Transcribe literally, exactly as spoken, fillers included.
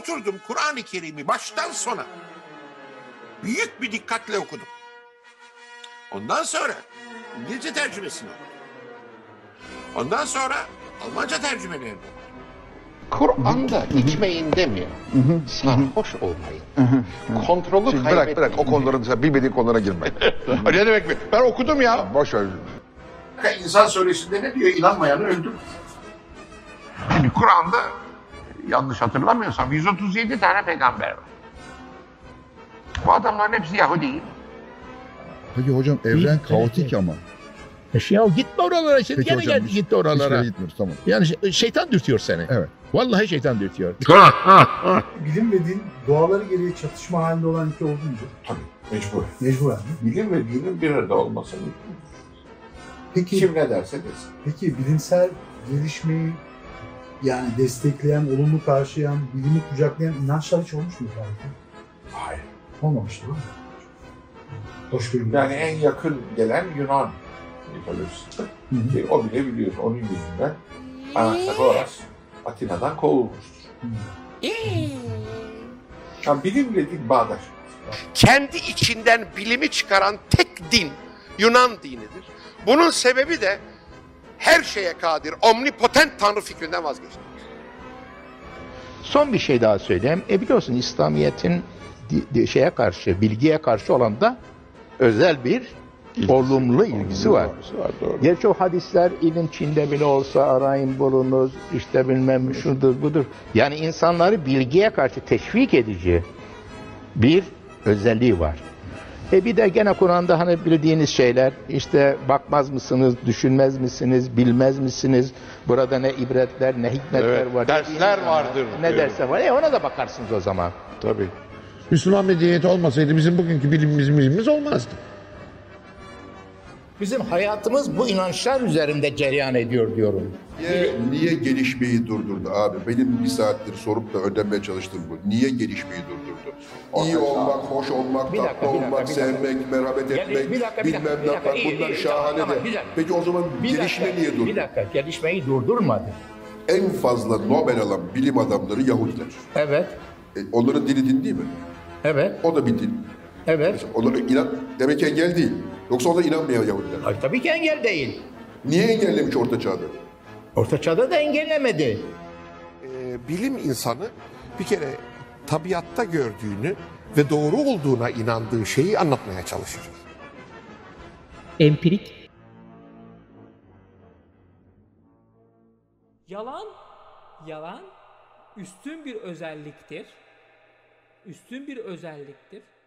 Oturdum Kur'an-ı Kerim'i baştan sona büyük bir dikkatle okudum. Ondan sonra İngilizce tercümesini okudum. Ondan sonra Almanca tercümelerini okudum. Kur'an'da içmeyin demiyor. Sarhoş olmayın. Kontrolü Şimdi kaybetmeyin. bırak bırak o konuların sen bilmediğin konulara girme. Ne demek mi? Ben okudum ya. Boş ver. İnsan Suresi'nde ne diyor? İnanmayanı öldür. Şimdi Kur'an'da yanlış hatırlamıyorsam yüz otuz yedi tane peygamber var. Bu adamların hepsi Yahudi. Peki hocam evren kaotik ama. E ya gitme oralara şimdi Peki gene hocam, gel hiç- gitti oralara. Hiçbir yere gitmiyoruz tamam. Yani şey- şeytan dürtüyor seni. Evet. Vallahi şeytan dürtüyor. Bilim ve din doğaları gereği çatışma halinde olan iki oldu mu? Tabii, mecbur. Mecburen. Bilim ve dinin bir arada olması mümkün. Peki, Kim ne derse desin. peki bilimsel gelişmeyi yani destekleyen, olumlu karşılayan, bilimi kucaklayan inançlar hiç olmuş mu? Hayır. Olmamış değil mi? Hoşgörü. Yani en yakın gelen Yunan mitolojisi. Hı hı. Ki o bile biliyor. Onun yüzünden Anaxagoras Atina'dan kovulmuştur. Yani bilimle din bağdaşmaz. Kendi içinden bilimi çıkaran tek din Yunan dinidir. Bunun sebebi de her şeye kadir, omnipotent tanrı fikrinden vazgeçti. Son bir şey daha söyleyeyim. E biliyorsun İslamiyet'in di- di- şeye karşı, bilgiye karşı olan da özel bir olumlu ilgisi var. Gerçi o hadisler ilim Çin'de bile olsa arayın bulunuz, işte bilmem şudur budur. Yani insanları bilgiye karşı teşvik edici bir özelliği var. E bir de gene Kur'an'da hani bildiğiniz şeyler, işte bakmaz mısınız, düşünmez misiniz, bilmez misiniz, burada ne ibretler, ne hikmetler Evet, var. dersler vardır Ne diyor. derse var, e ona da bakarsınız o zaman. Tabii. Müslüman medeniyeti olmasaydı bizim bugünkü bilimimiz bilimimiz olmazdı. Bizim hayatımız bu inançlar üzerinde cereyan ediyor diyorum. Niye, niye gelişmeyi durdurdu abi? Benim bir saattir sorup da öğrenmeye çalıştığım bu. Niye gelişmeyi durdurdu? İyi olmak, hoş olmak, Bir dakika, tatlı bir dakika, olmak, bir dakika. sevmek, merhamet Gel- etmek, bir dakika, bir bilmem dakika, bir ne dakika. yapmak İyi, bunlar iyi, şahane tamam, de. güzel. Peki o zaman Bir gelişme dakika, niye durdu? Bir dakika, gelişmeyi durdurmadı. En fazla Nobel alan bilim adamları Yahudiler. Evet, E, onların dili din değil mi? evet, O da bir din. evet. Onlara inan, demek ki engel değil. Yoksa ona inanmayan Yahudiler. Ay, tabii ki engel değil. Niye engellemiş Orta Çağ'da? Orta Çağ'da da engellemedi. Ee, bilim insanı bir kere tabiatta gördüğünü ve doğru olduğuna inandığı şeyi anlatmaya çalışır. Empirik. Yalan, yalan üstün bir özelliktir. Üstün bir özelliktir.